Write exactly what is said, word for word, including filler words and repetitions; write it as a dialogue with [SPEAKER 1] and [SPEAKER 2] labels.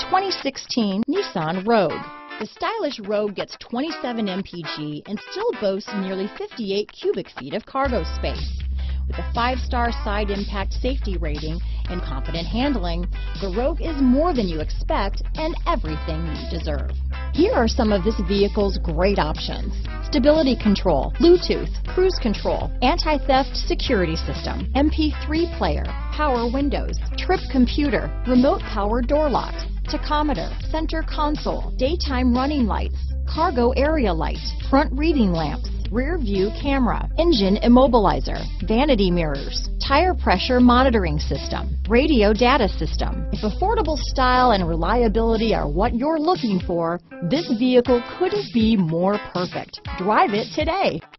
[SPEAKER 1] twenty sixteen Nissan Rogue. The stylish Rogue gets twenty-seven M P G and still boasts nearly fifty-eight cubic feet of cargo space. With a five-star side impact safety rating and confident handling, the Rogue is more than you expect and everything you deserve. Here are some of this vehicle's great options: stability control, Bluetooth, cruise control, anti-theft security system, M P three player, power windows, trip computer, remote power door locks, tachometer, center console, daytime running lights, cargo area light, front reading lamps, rear view camera, engine immobilizer, vanity mirrors, tire pressure monitoring system, radio data system. If affordable style and reliability are what you're looking for, this vehicle couldn't be more perfect. Drive it today.